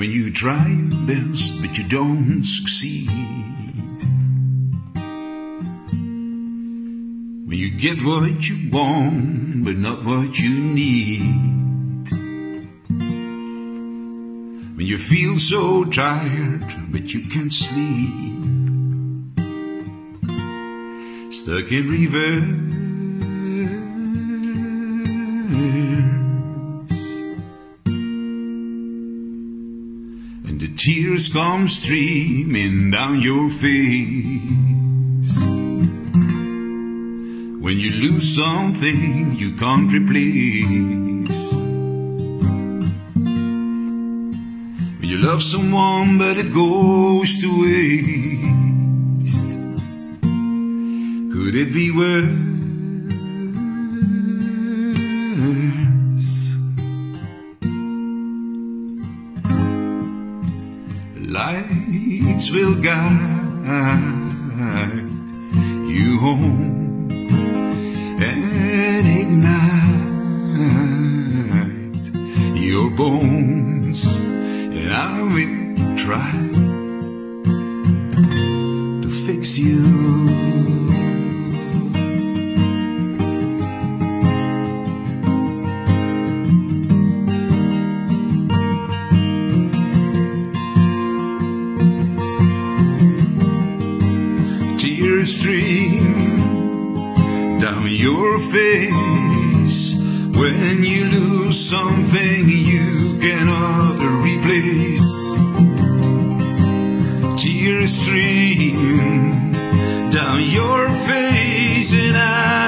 when you try your best but you don't succeed, when you get what you want but not what you need, when you feel so tired but you can't sleep, stuck in reverse, and the tears come streaming down your face, when you lose something you can't replace, when you love someone but it goes to waste. Could it be worse? Lights will guide you home and ignite your bones, and I will try to fix you. Tears stream down your face when you lose something you cannot replace. Tears stream down your face, and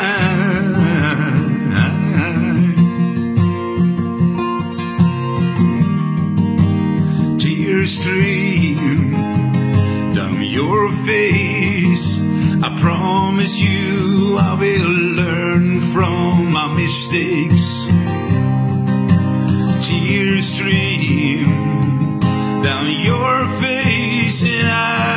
tears stream down your face. I promise you I will learn from my mistakes. Tears stream down your face, and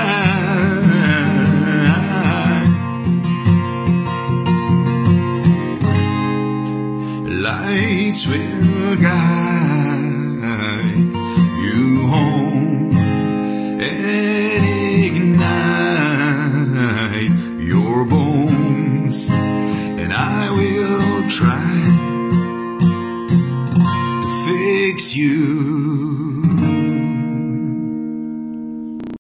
lights will guide you home and ignite your bones, and I will try to fix you.